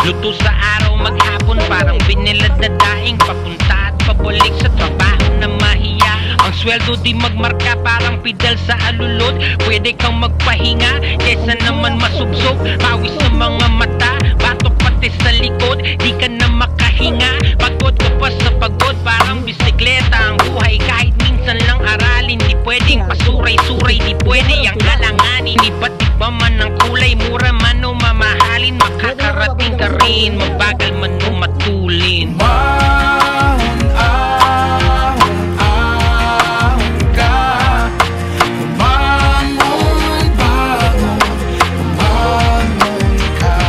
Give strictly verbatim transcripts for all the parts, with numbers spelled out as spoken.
Luto sa araw maghapon, parang binilad na daing papunta at pabalik sa trabaho na mahiya. Ang sweldo di magmarka, parang pidal sa alulod. Pwede kang magpahinga, kesa naman masubsob. Pawis sa mga mata, batok pati sa likod. Di ka na makahinga, pagod ka pa sa pagod. Parang bisikleta ang buhay, kahit minsan lang aralin. Di pwedeng pasuray-suray, di pwede ang alanganin. Iba't iba man ang kulay, mura man o mamahalin. Makakarating ka rin, mabagal man o matulin. Mahon, ahon, ahon ka. Bumangon, bangon, bumangon ka.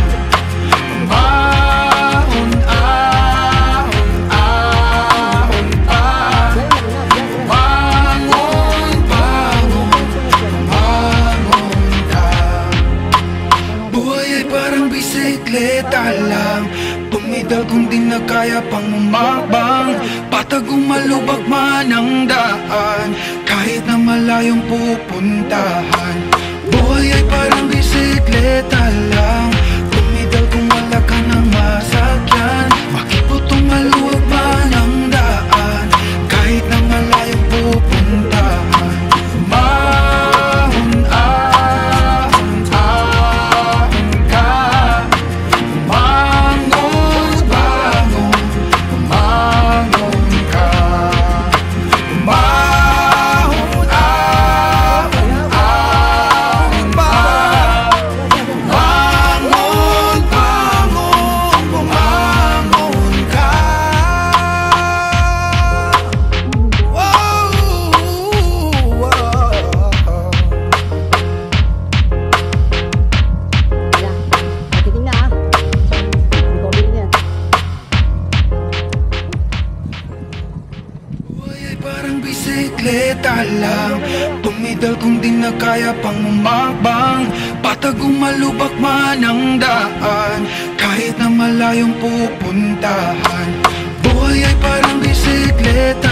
Mahon, ahon, ahon pa. Bumangon, bangon, bumangon ka. Buhay ay parang bisikleta lang, bumidal kung di na kaya pang umakbang. Patagong malubak man ang daan, kahit na malayong pupuntahan. Buhay ay parang bisikleta lang, bumidal kung wala ka ng masakyan. Makiputong maluwag man ang daan, kahit na malayong pupuntahan. Mahon, ahon, ahon ka. Bumangon, bangon, bumangon ka. Mahon, ahon, ahon pa. Bumangon, bangon, bumangon ka. Wow, wow. Titing na ah. Recovery na yan. Buhay ay parang bisikleta lang, bumidal kung di na kaya pang umakbang. Patagong malubak man ang daan, kahit na malayong pupuntahan. Buhay ay parang bisikleta